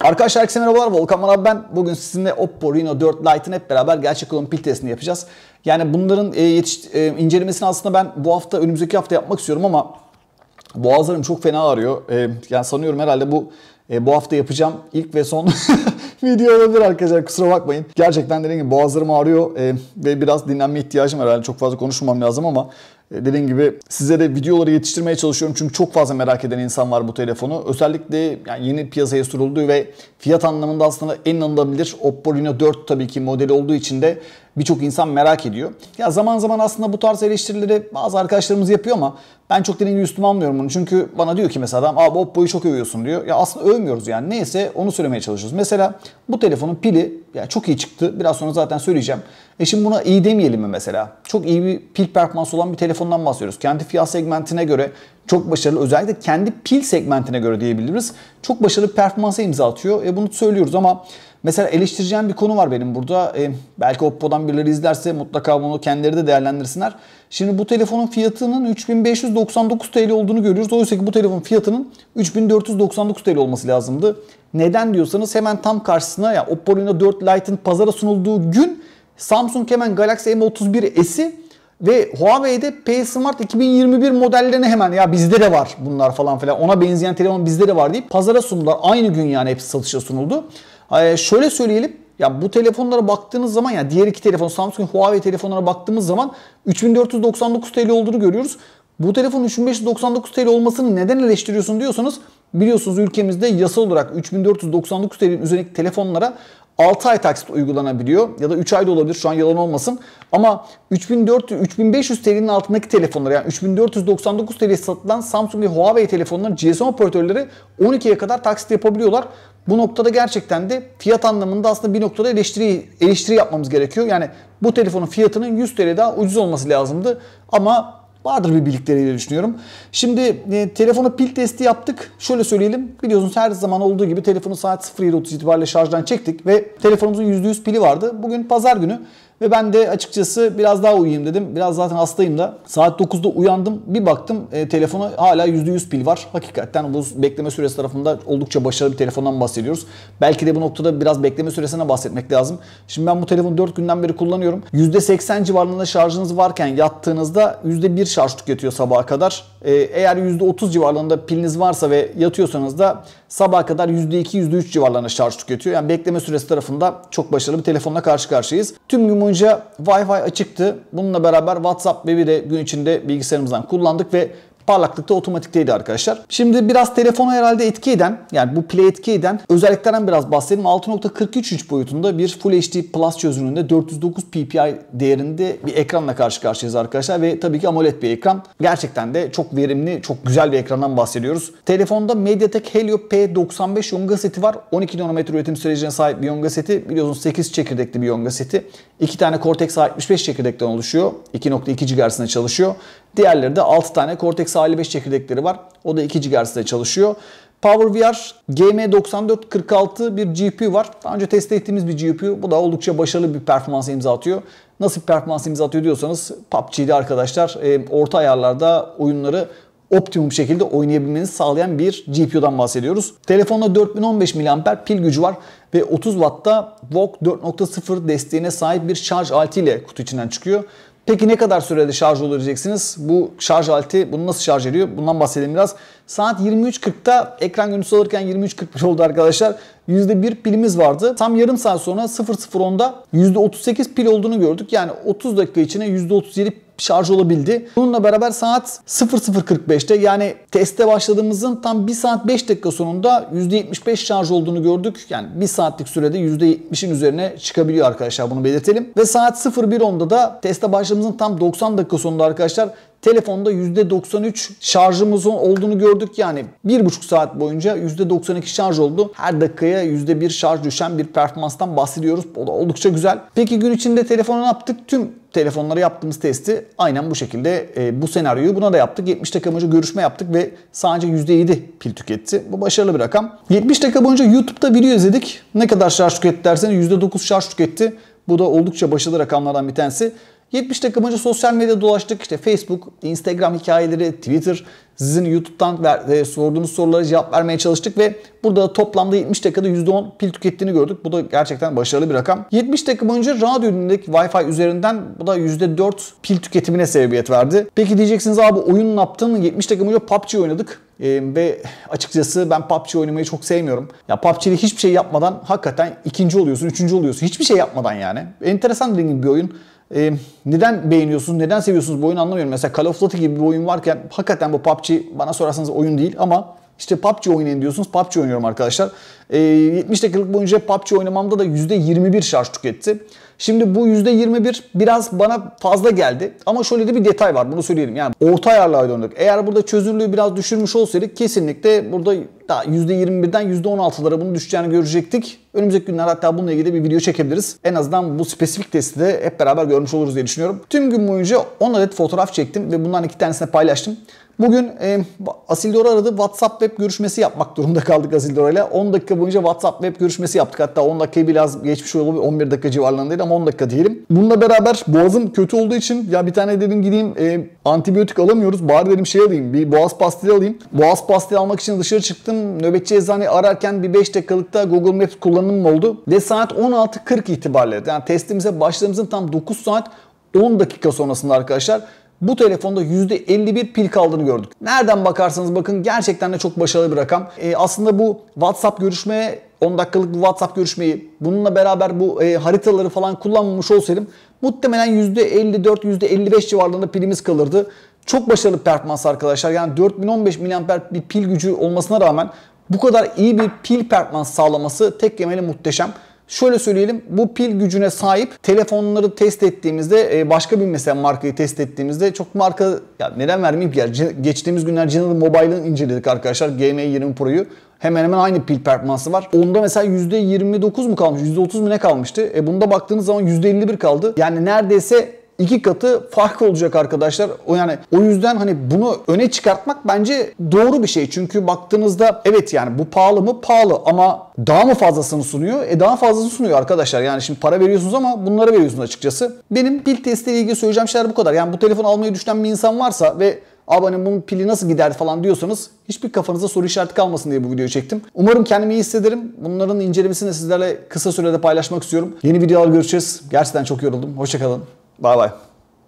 Arkadaşlar herkese merhabalar, Volkan abi ben. Bugün sizinle Oppo Reno 4 Lite'ın hep beraber gerçek kullanım pil testini yapacağız. Yani bunların incelemesini aslında ben bu hafta, önümüzdeki hafta yapmak istiyorum ama boğazlarım çok fena ağrıyor. Yani sanıyorum herhalde bu hafta yapacağım ilk ve son video olabilir arkadaşlar, kusura bakmayın. Gerçekten dediğim gibi boğazlarım ağrıyor ve biraz dinlenme ihtiyacım var. Herhalde çok fazla konuşmam lazım ama dediğim gibi size de videoları yetiştirmeye çalışıyorum. Çünkü çok fazla merak eden insan var bu telefonu. Özellikle yani yeni piyasaya sürüldüğü ve fiyat anlamında aslında en alınabilir Oppo Reno 4 tabii ki modeli olduğu için de birçok insan merak ediyor. Ya zaman zaman aslında bu tarz eleştirileri bazı arkadaşlarımız yapıyor ama ben çok dediğim gibi üstüme almıyorum bunu. Çünkü bana diyor ki mesela adam, abi Oppo'yu çok övüyorsun diyor. Ya aslında övmüyoruz yani. Neyse onu söylemeye çalışıyoruz. Mesela bu telefonun pili yani çok iyi çıktı. Biraz sonra zaten söyleyeceğim. Şimdi buna iyi demeyelim mi mesela? Çok iyi bir pil performansı olan bir telefondan bahsediyoruz. Kendi fiyat segmentine göre çok başarılı, özellikle kendi pil segmentine göre diyebiliriz. Çok başarılı bir performansa imza atıyor. Bunu söylüyoruz ama mesela eleştireceğim bir konu var benim burada. Belki Oppo'dan birileri izlerse mutlaka bunu kendileri de değerlendirsinler. Şimdi bu telefonun fiyatının 3599 TL olduğunu görüyoruz. Oysa ki bu telefonun fiyatının 3499 TL olması lazımdı. Neden diyorsanız hemen tam karşısına ya Oppo Reno 4 Lite'ın pazara sunulduğu gün Samsung hemen Galaxy M31S'i ve Huawei'de P Smart 2021 modellerini hemen ya bizde de var bunlar falan filan, ona benzeyen telefon bizde de var deyip pazara sundular. Aynı gün yani hepsi satışa sunuldu. Şöyle söyleyelim, ya bu telefonlara baktığınız zaman ya diğer iki telefon Samsung ve Huawei telefonlara baktığımız zaman 3499 TL olduğunu görüyoruz. Bu telefonun 3599 TL olmasını neden eleştiriyorsun diyorsanız, biliyorsunuz ülkemizde yasal olarak 3499 TL'nin üzerindeki telefonlara 6 ay taksit uygulanabiliyor ya da 3 ay da olabilir, şu an yalan olmasın. Ama 3500 TL'nin altındaki telefonlar, yani 3499 TL satılan Samsung ve Huawei telefonların GSM operatörleri 12'ye kadar taksit yapabiliyorlar. Bu noktada gerçekten de fiyat anlamında aslında bir noktada eleştiri yapmamız gerekiyor. Yani bu telefonun fiyatının 100 TL daha ucuz olması lazımdı ama vardır bir bildikleri diye düşünüyorum. Şimdi telefona pil testi yaptık. Şöyle söyleyelim. Biliyorsunuz her zaman olduğu gibi telefonu saat 07.30 itibariyle şarjdan çektik ve telefonumuzun %100 pili vardı. Bugün pazar günü ve ben de açıkçası biraz daha uyuyayım dedim. Biraz zaten hastayım da. Saat 9'da uyandım. Bir baktım telefona hala %100 pil var. Hakikaten bu bekleme süresi tarafında oldukça başarılı bir telefondan bahsediyoruz. Belki de bu noktada biraz bekleme süresine bahsetmek lazım. Şimdi ben bu telefonu 4 günden beri kullanıyorum. %80 civarında şarjınız varken yattığınızda %1 şarj tüketiyor sabaha kadar. Eğer %30 civarlarında piliniz varsa ve yatıyorsanız da sabaha kadar %2, %3 civarlarında şarj tüketiyor. Yani bekleme süresi tarafında çok başarılı bir telefonla karşı karşıyayız. Tüm gün boyunca Wi-Fi açıktı. Bununla beraber WhatsApp web'i de gün içinde bilgisayarımızdan kullandık ve parlaklıkta otomatikteydi arkadaşlar. Şimdi biraz telefonu herhalde etki eden, yani bu pile etki eden özelliklerden biraz bahsedelim. 6.43 inç boyutunda bir Full HD Plus çözünürlüğünde 409 ppi değerinde bir ekranla karşı karşıyayız arkadaşlar ve tabii ki AMOLED bir ekran. Gerçekten de çok verimli, çok güzel bir ekrandan bahsediyoruz. Telefonda MediaTek Helio P95 yonga seti var. 12 nanometre üretim sürecine sahip bir yonga seti. Biliyorsunuz 8 çekirdekli bir yonga seti. 2 tane Cortex A75 çekirdekten oluşuyor. 2.2 GHz'de çalışıyor. Diğerleri de 6 tane Cortex A55 çekirdekleri var. O da 2 GHz'de çalışıyor. PowerVR GM9446 bir GPU var. Daha önce test ettiğimiz bir GPU. Bu da oldukça başarılı bir performans imza atıyor. Nasıl bir performans imza atıyor diyorsanız PUBG'de arkadaşlar orta ayarlarda oyunları optimum şekilde oynayabilmenizi sağlayan bir GPU'dan bahsediyoruz. Telefonda 4015 mAh pil gücü var ve 30 Watt'ta VOOC 4.0 desteğine sahip bir şarj aleti ile kutu içinden çıkıyor. Peki ne kadar sürede şarj olur diyeceksiniz. Bu şarj aleti bunu nasıl şarj ediyor? Bundan bahsedelim biraz. Saat 23.40'da ekran görüntüsü alırken 23.41 oldu arkadaşlar. %1 pilimiz vardı. Tam yarım saat sonra 00.10'da %38 pil olduğunu gördük. Yani 30 dakika içine %37 şarj olabildi. Bununla beraber saat 00.45'te yani teste başladığımızın tam 1 saat 5 dakika sonunda %75 şarj olduğunu gördük. Yani 1 saatlik sürede %70'in üzerine çıkabiliyor arkadaşlar, bunu belirtelim. Ve saat 01.10'da da teste başladığımızın tam 90 dakika sonunda arkadaşlar telefonda %93 şarjımızın olduğunu gördük. Yani 1,5 saat boyunca %92 şarj oldu. Her dakikaya %1 şarj düşen bir performanstan bahsediyoruz. O da oldukça güzel. Peki gün içinde telefona ne yaptık? Tüm telefonlara yaptığımız testi aynen bu şekilde bu senaryoyu buna da yaptık. 70 dakika boyunca görüşme yaptık ve sadece %7 pil tüketti. Bu başarılı bir rakam. 70 dakika boyunca YouTube'da video izledik. Ne kadar şarj tüketti derseniz %9 şarj tüketti. Bu da oldukça başarılı rakamlardan bir tanesi. 70 dakika boyunca sosyal medyada dolaştık. İşte Facebook, Instagram hikayeleri, Twitter, sizin YouTube'dan sorduğunuz sorulara cevap vermeye çalıştık ve burada toplamda 70 dakikada %10 pil tükettiğini gördük. Bu da gerçekten başarılı bir rakam. 70 dakika boyunca radyo dinledik Wi-Fi üzerinden. Bu da %4 pil tüketimine sebebiyet verdi. Peki diyeceksiniz abi oyun ne yaptın? 70 dakika boyunca PUBG oynadık. Ve açıkçası ben PUBG oynamayı çok sevmiyorum. Ya PUBG'de hiçbir şey yapmadan hakikaten ikinci oluyorsun, üçüncü oluyorsun. Hiçbir şey yapmadan yani. Enteresan bir oyun. Neden beğeniyorsunuz, neden seviyorsunuz bu oyunu anlamıyorum. Mesela Call of Duty gibi bir oyun varken hakikaten bu PUBG bana sorarsanız oyun değil ama işte PUBG oynayın diyorsunuz. PUBG oynuyorum arkadaşlar. 70 dakikalık boyunca PUBG oynamamda da %21 şarj tüketti. Şimdi bu %21 biraz bana fazla geldi. Ama şöyle de bir detay var. Bunu söyleyelim. Yani orta ayarla oynadık. Eğer burada çözünürlüğü biraz düşürmüş olsaydık kesinlikle burada daha %21'den %16'lara bunu düşeceğini görecektik. Önümüzdeki günler hatta bununla ilgili bir video çekebiliriz. En azından bu spesifik testi de hep beraber görmüş oluruz diye düşünüyorum. Tüm gün boyunca 10 adet fotoğraf çektim ve bunların 2 tanesini paylaştım. Bugün Asildor'u aradı. WhatsApp web görüşmesi yapmak durumunda kaldık Asildor'uyla. 10 dakika boyunca WhatsApp web görüşmesi yaptık. Hatta 10 dakikayı biraz geçmiş oldu. 11 dakika civarlarındaydı ama 10 dakika diyelim. Bununla beraber boğazım kötü olduğu için ya bir tane dedim gideyim antibiyotik alamıyoruz. Bari dedim şey alayım. Bir boğaz pastili alayım. Boğaz pastili almak için dışarı çıktım. Nöbetçi eczaneyi ararken bir 5 dakikalıkta Google Maps kullanımım oldu. Ve saat 16:40 itibariyle yani testimize başladığımızın tam 9 saat 10 dakika sonrasında arkadaşlar bu telefonda %51 pil kaldığını gördük. Nereden bakarsanız bakın gerçekten de çok başarılı bir rakam. Aslında bu WhatsApp görüşmeye 10 dakikalık bu WhatsApp görüşmeyi bununla beraber bu haritaları falan kullanmamış olsaydım muhtemelen %54 %55 civarlarında pilimiz kalırdı. Çok başarılı bir performans arkadaşlar. Yani 4015 mAh bir pil gücü olmasına rağmen bu kadar iyi bir pil performans sağlaması tek yemeğiyle muhteşem. Şöyle söyleyelim, bu pil gücüne sahip telefonları test ettiğimizde başka bir mesela markayı test ettiğimizde çok marka ya neden vermeyeyim ki ya geçtiğimiz günler General Mobile'ın inceledik arkadaşlar GM20 Pro'yu. Hemen hemen aynı pil performansı var. Onda mesela %29 mu kalmış, %30 mu ne kalmıştı? Bunda baktığınız zaman %51 kaldı. Yani neredeyse 2 katı fark olacak arkadaşlar. O yüzden hani bunu öne çıkartmak bence doğru bir şey. Çünkü baktığınızda evet yani bu pahalı mı? Pahalı ama daha mı fazlasını sunuyor? Daha fazlasını sunuyor arkadaşlar. Yani şimdi para veriyorsunuz ama bunlara veriyorsunuz açıkçası. Benim pil testiyle ilgili söyleyeceğim şeyler bu kadar. Yani bu telefonu almayı düşünen bir insan varsa ve abi hani bunun pili nasıl gider falan diyorsanız hiçbir kafanıza soru işareti kalmasın diye bu videoyu çektim. Umarım kendimi iyi hissederim. Bunların incelemesini de sizlerle kısa sürede paylaşmak istiyorum. Yeni videolar görüşeceğiz. Gerçekten çok yoruldum. Hoşça kalın. Bay bay.